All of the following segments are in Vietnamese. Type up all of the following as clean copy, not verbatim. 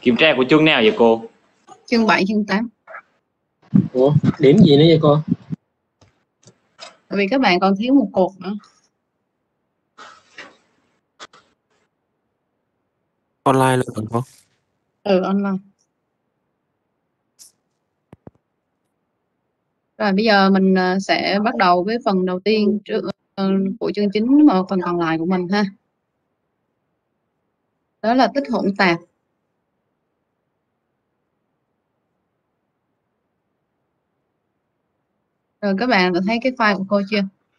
Kiểm tra của chương nào vậy cô? Chương 7, chương 8. Ủa, điểm gì nữa vậy cô? Tại vì các bạn còn thiếu một cột nữa. Online luôn không? Online. Rồi bây giờ mình sẽ bắt đầu với phần đầu tiên của chương chính, mà phần còn lại của mình ha. Đó là tích hỗn tạp. Rồi các bạn đã thấy cái file của cô chưa?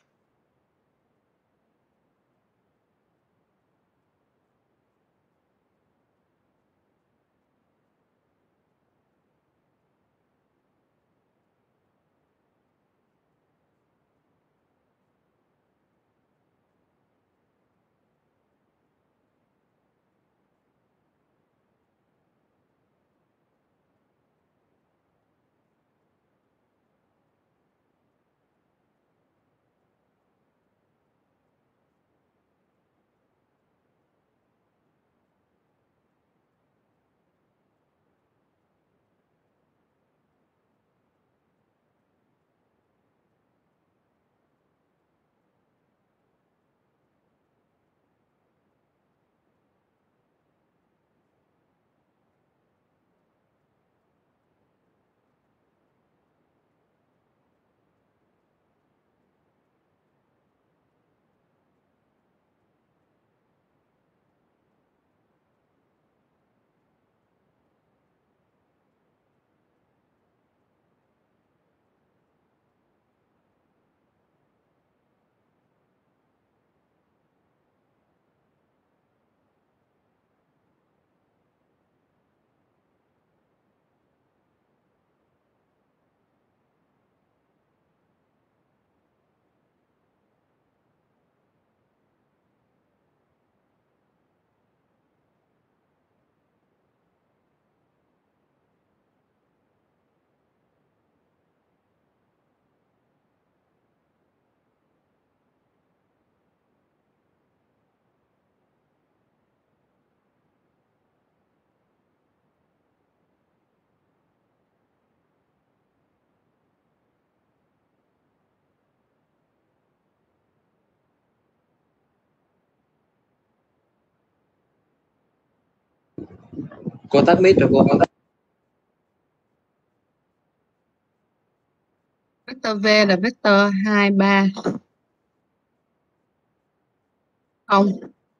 Cô tắt mic rồi cô. Vector V là vector 2, 3, 0.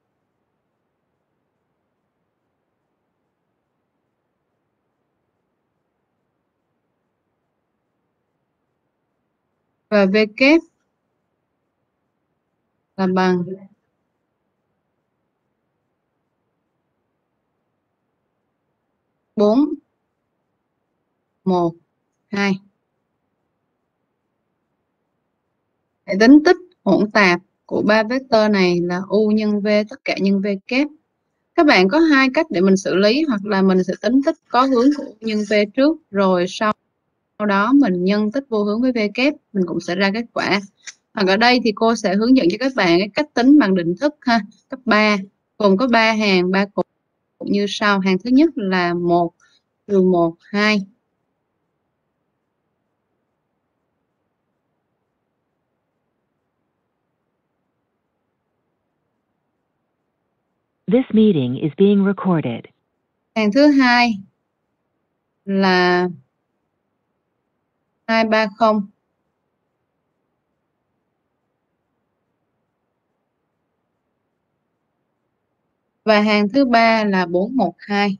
Và V kép là bằng 4, 1, 2. Để tính tích hỗn tạp của 3 vector này là U nhân V tất cả nhân V kép. Các bạn có hai cách để mình xử lý, hoặc là mình sẽ tính tích có hướng của U nhân V trước, rồi sau đó mình nhân tích vô hướng với V kép, mình cũng sẽ ra kết quả. Hoặc ở đây thì cô sẽ hướng dẫn cho các bạn cái cách tính bằng định thức ha, cấp 3, gồm có 3 hàng 3 cột như sau. Hàng thứ nhất là 1 trừ 1, 2. This meeting is being recorded. Hàng thứ hai là 2, 3, 0. Và hàng thứ ba là 4, 1, 2.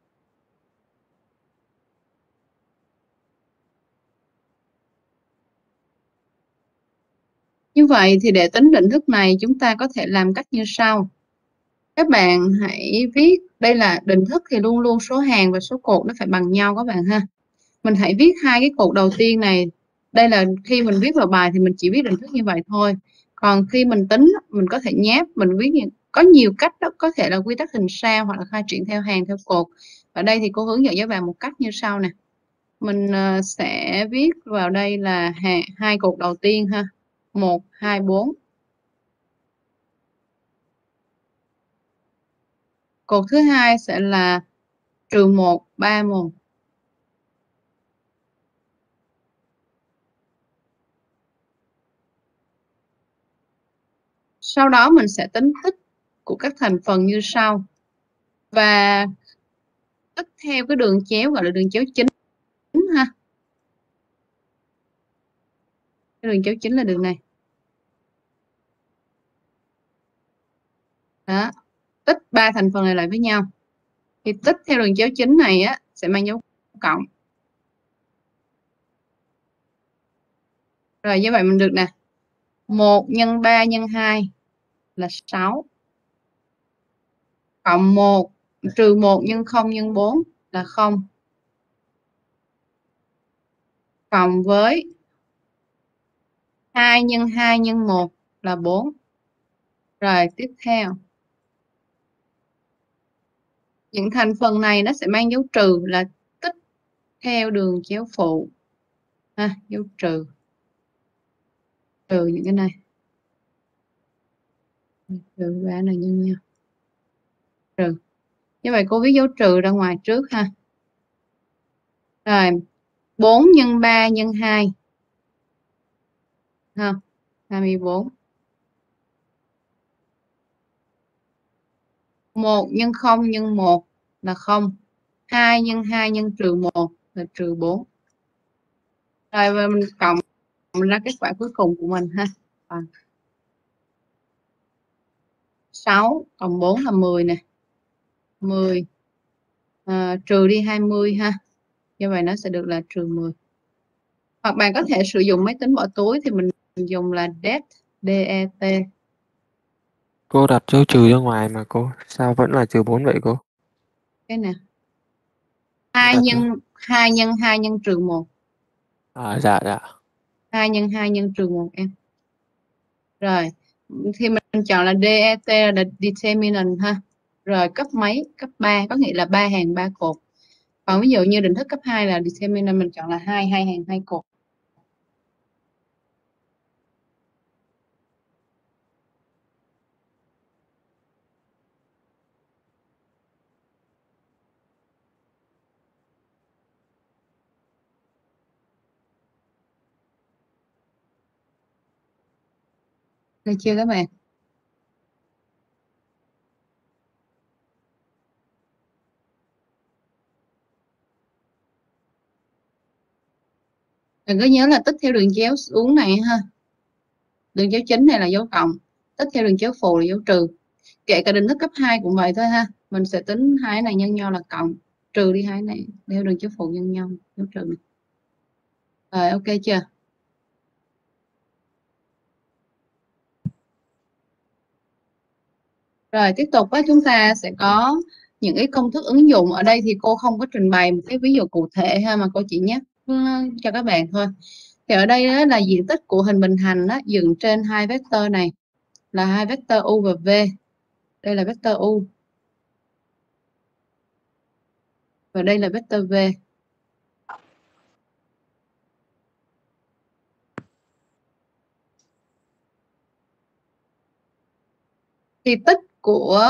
Như vậy thì để tính định thức này chúng ta có thể làm cách như sau. Các bạn hãy viết, đây là định thức thì luôn luôn số hàng và số cột nó phải bằng nhau các bạn ha. Mình hãy viết hai cái cột đầu tiên này. Đây là khi mình viết vào bài thì mình chỉ viết định thức như vậy thôi. Còn khi mình tính mình có thể nháp, mình viết có nhiều cách đó, có thể là quy tắc hình sao hoặc là khai triển theo hàng theo cột. Ở đây thì cô hướng dẫn cho bạn một cách như sau nè. Mình sẽ viết vào đây là hai cột đầu tiên ha. 1, 2, 4. Cột thứ hai sẽ là trừ 1, 3 mol. Sau đó mình sẽ tính tích của các thành phần như sau. Và tích theo cái đường chéo gọi là đường chéo chính ha. Cái đường chéo chính là đường này. Đó. Tích 3 thành phần này lại với nhau. Thì tích theo đường chéo chính này á sẽ mang dấu cộng. Rồi như vậy mình được nè. 1 nhân 3 nhân 2 là 6. Cộng 1 trừ 1 nhân 0 nhân 4 là 0. Cộng với 2 nhân 2 nhân 1 là 4. Rồi tiếp theo. Những thành phần này nó sẽ mang dấu trừ là tích theo đường chéo phụ. Ha, dấu trừ. Trừ những cái này. Trừ 3 này nhân nhau. Trừ. Như vậy cô viết dấu trừ ra ngoài trước ha. Rồi 4 nhân 3 nhân 2. Ha, 24. 1 nhân 0 nhân 1 là 0. 2 nhân 2 nhân trừ 1 là trừ 4. Rồi và mình cộng ra kết quả cuối cùng của mình ha. 6 cộng 4 là 10 nè. 10 trừ đi 20 ha. Như vậy nó sẽ được là trừ 10. Hoặc bạn có thể sử dụng máy tính bỏ túi thì mình dùng là det, DET. Cô đặt dấu trừ ra ngoài mà cô. Sao vẫn là trừ 4 vậy cô? Cái nè. Cô 2 đặt nhân 2 nhân 2 nhân trừ 1. dạ dạ. 2 nhân 2 nhân trừ 1 em. Rồi, thì mình chọn là DET là determinant ha. Rồi cấp mấy? Cấp 3, có nghĩa là 3 hàng 3 cột. Còn ví dụ như định thức cấp 2 là determinant mình chọn là 2 hàng 2 cột. Được chưa các bạn? Đừng có nhớ là tích theo đường chéo xuống này ha. Đường chéo chính này là dấu cộng. Tích theo đường chéo phụ là dấu trừ. Kể cả định thức cấp 2 cũng vậy thôi ha. Mình sẽ tính hai cái này nhân nhau là cộng. Trừ đi hai cái này theo đường chéo phụ nhân nhau. Dấu trừ. Rồi ok chưa? Rồi tiếp tục á, chúng ta sẽ có những cái công thức ứng dụng. Ở đây thì cô không có trình bày một cái ví dụ cụ thể ha, mà cô chỉ nhắc cho các bạn thôi. Thì ở đây đó là diện tích của hình bình hành đó, dựng trên hai vectơ này là hai vectơ u và v. Đây là vectơ u và đây là vectơ v. Thì tích của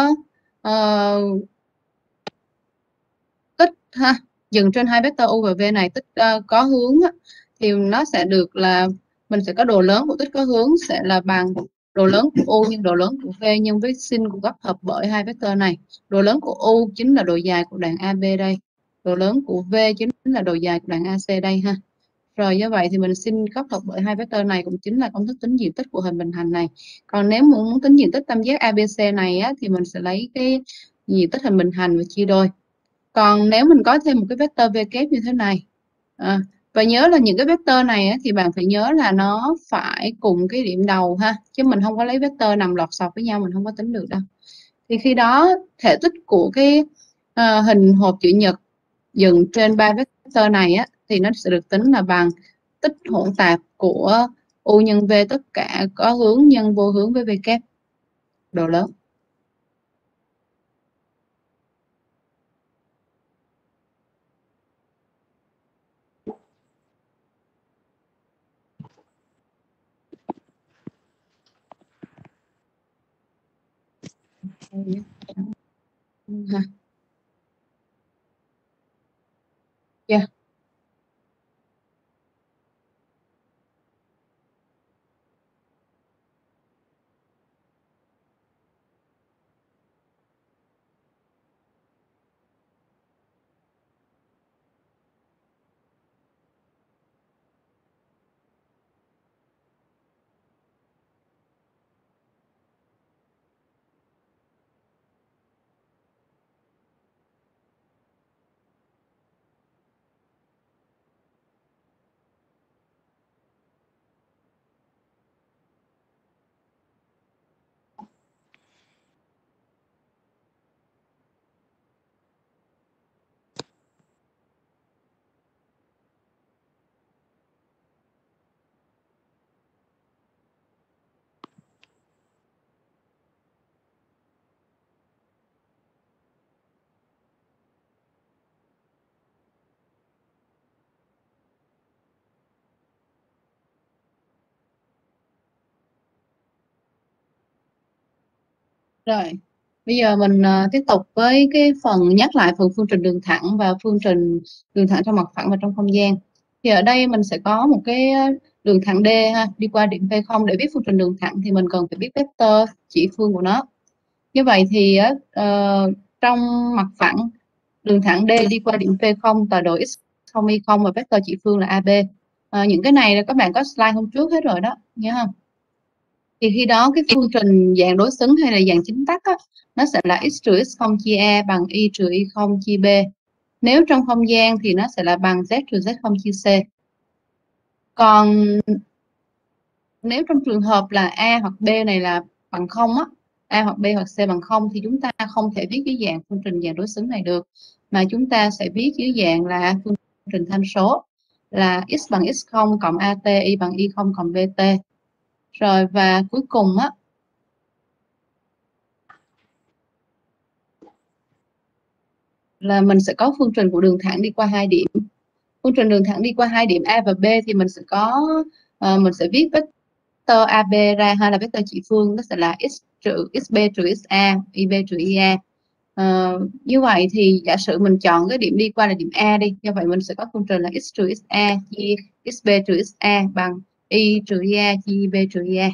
tích ha, dừng trên hai vectơ u và v này, tích có hướng á, thì nó sẽ được là mình sẽ có độ lớn của tích có hướng sẽ là bằng độ lớn của u nhân độ lớn của v nhân với sin của góc hợp bởi hai vectơ này. Độ lớn của u chính là độ dài của đoạn AB đây. Độ lớn của v chính là độ dài của đoạn AC đây ha. Rồi do vậy thì mình xin góc hợp bởi hai vectơ này cũng chính là công thức tính diện tích của hình bình hành này. Còn nếu muốn tính diện tích tam giác ABC này á, thì mình sẽ lấy cái diện tích hình bình hành và chia đôi. Còn nếu mình có thêm một cái vectơ v kép như thế này, và nhớ là những cái vectơ này á, thì bạn phải nhớ là nó phải cùng cái điểm đầu ha, chứ mình không có lấy vectơ nằm lọt sọc với nhau, mình không có tính được đâu. Thì khi đó thể tích của cái hình hộp chữ nhật dựng trên ba vectơ này á, thì nó sẽ được tính là bằng tích hỗn tạp của u nhân v tất cả có hướng nhân vô hướng với v kép độ lớn. Ha. Rồi, bây giờ mình tiếp tục với cái phần nhắc lại phần phương trình đường thẳng và phương trình đường thẳng trong mặt phẳng và trong không gian. Thì ở đây mình sẽ có một cái đường thẳng D ha, đi qua điểm P0. Để viết phương trình đường thẳng thì mình cần phải biết vectơ chỉ phương của nó. Như vậy thì trong mặt phẳng, đường thẳng D đi qua điểm P0 tọa độ x0 y0 và vectơ chỉ phương là AB. Những cái này là các bạn có slide hôm trước hết rồi đó, nhớ không? Thì khi đó cái phương trình dạng đối xứng hay là dạng chính tắc á, nó sẽ là x trừ x0 chia a bằng y trừ y0 chia b. Nếu trong không gian thì nó sẽ là bằng z trừ z0 chia c. Còn nếu trong trường hợp là a hoặc b này là bằng 0 á, a hoặc b hoặc c bằng 0 thì chúng ta không thể viết dưới dạng phương trình dạng đối xứng này được, mà chúng ta sẽ viết dưới dạng là phương trình tham số là x bằng x0 cộng at, y bằng y0 cộng bt. Rồi và cuối cùng á là mình sẽ có phương trình của đường thẳng đi qua hai điểm. Phương trình đường thẳng đi qua hai điểm A và B thì mình sẽ có mình sẽ viết vectơ AB ra hay là vectơ chỉ phương, nó sẽ là x trừ xb trừ xa, ib trừ ia. Như vậy thì giả sử mình chọn cái điểm đi qua là điểm A đi, như vậy mình sẽ có phương trình là x trừ xa chia xb trừ xa bằng y trừ ia chia ib trừ ia.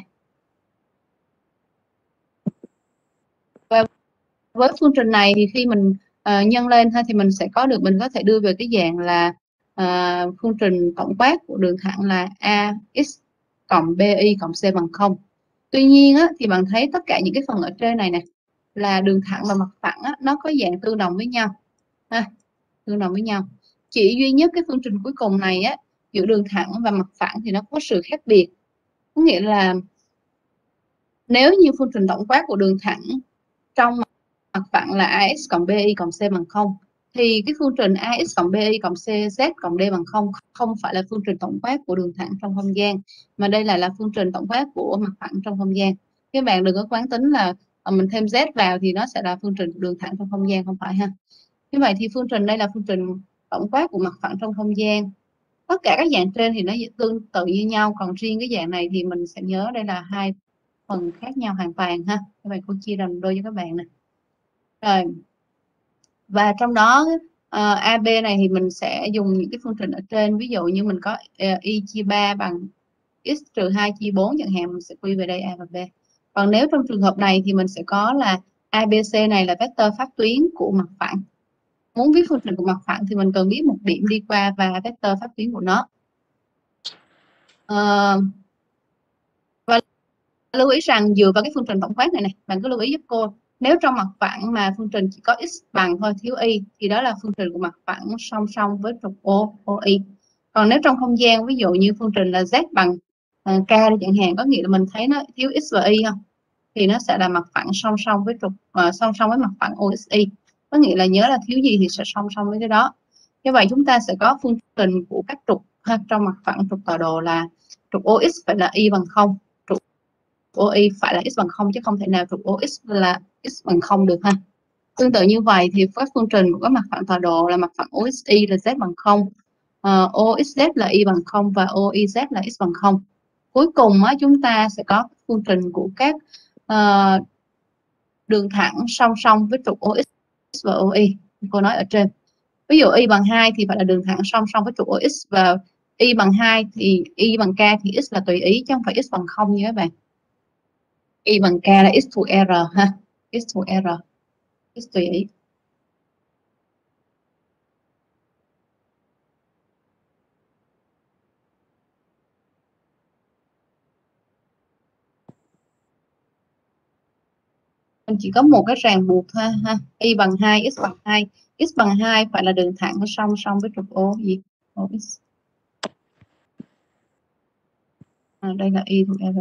Và với phương trình này thì khi mình nhân lên ha, thì mình sẽ có được, mình có thể đưa về cái dạng là phương trình tổng quát của đường thẳng là ax cộng bi cộng c bằng 0. Tuy nhiên á, thì bạn thấy tất cả những cái phần ở trên này nè là đường thẳng và mặt phẳng á, nó có dạng tương đồng với nhau ha, tương đồng với nhau. Chỉ duy nhất cái phương trình cuối cùng này á, giữa đường thẳng và mặt phẳng thì nó có sự khác biệt. Có nghĩa là nếu như phương trình tổng quát của đường thẳng trong mặt phẳng là ax cộng bi cộng c bằng 0 thì cái phương trình ax cộng bi cộng c z cộng d bằng 0 không phải là phương trình tổng quát của đường thẳng trong không gian, mà đây là phương trình tổng quát của mặt phẳng trong không gian. Các bạn đừng có quán tính là mình thêm z vào thì nó sẽ là phương trình của đường thẳng trong không gian, không phải ha. Như vậy thì phương trình đây là phương trình tổng quát của mặt phẳng trong không gian. Tất cả các dạng trên thì nó tương tự như nhau, còn riêng cái dạng này thì mình sẽ nhớ đây là hai phần khác nhau hoàn toàn ha. Các bạn cô chia làm đôi cho các bạn nè. Rồi, và trong đó AB này thì mình sẽ dùng những cái phương trình ở trên, ví dụ như mình có y chia 3 bằng x trừ 2 chia 4 chẳng hạn, mình sẽ quy về đây a và b. Còn nếu trong trường hợp này thì mình sẽ có là ABC này là vectơ pháp tuyến của mặt phẳng. Muốn viết phương trình của mặt phẳng thì mình cần biết một điểm đi qua và vectơ pháp tuyến của nó. Và lưu ý rằng dựa vào cái phương trình tổng quát này, bạn cứ lưu ý giúp cô, nếu trong mặt phẳng mà phương trình chỉ có x bằng thôi, thiếu y, thì đó là phương trình của mặt phẳng song song với trục OI. Còn nếu trong không gian, ví dụ như phương trình là z bằng k chẳng hạn, có nghĩa là mình thấy nó thiếu x và y không, thì nó sẽ là mặt phẳng song song với trục song song với mặt phẳng OXY. Có nghĩa là nhớ là thiếu gì thì sẽ song song với cái đó. Như vậy chúng ta sẽ có phương trình của các trục trong mặt phẳng trục tọa độ là trục OX phải là y bằng 0, trục OY phải là x bằng 0, chứ không thể nào trục OX là x bằng 0 được ha. Tương tự như vậy thì các phương trình của các mặt phẳng tọa độ là mặt phẳng OXY là z bằng 0, OXZ là y bằng 0 và OIZ là x bằng 0. Cuối cùng chúng ta sẽ có phương trình của các đường thẳng song song với trục OX và OY. Cô nói ở trên. Ví dụ y bằng 2 thì phải là đường thẳng song song với trục OX, và y bằng 2 thì y bằng k thì x là tùy ý chứ không phải x bằng 0 như các bạn. Y bằng k là x thuộc r ha, x thuộc r, x tùy ý. Mình chỉ có một cái ràng buộc thôi ha, y bằng 2, x bằng 2. X bằng 2 phải là đường thẳng song song với trục O gì? OX. Đây là y thuộc r.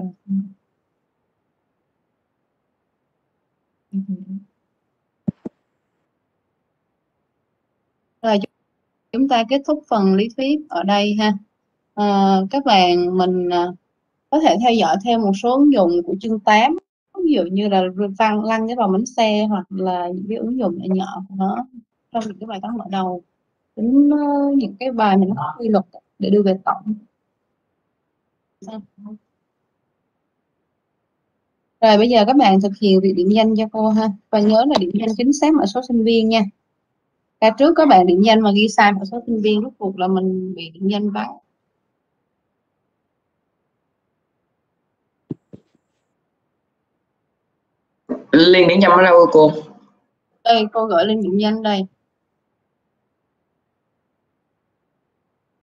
Rồi chúng ta kết thúc phần lý thuyết ở đây ha. Các bạn mình có thể theo dõi thêm một số ứng dụng của chương 8, ví dụ như là lăn cái vào bánh xe, hoặc là những cái ứng dụng nhỏ nhỏ của nó trong những cái bài toán mở đầu, tính những cái bài mình có quy luật để đưa về tổng. Rồi bây giờ các bạn thực hiện việc điểm danh cho cô ha. Và nhớ là điểm danh chính xác mã số sinh viên nha. Ca trước các bạn điểm danh mà ghi sai mã số sinh viên, rốt cuộc là mình bị điểm danh vắng. Liên điểm danh ở đâu cô? Đây cô gửi lên điểm danh đây.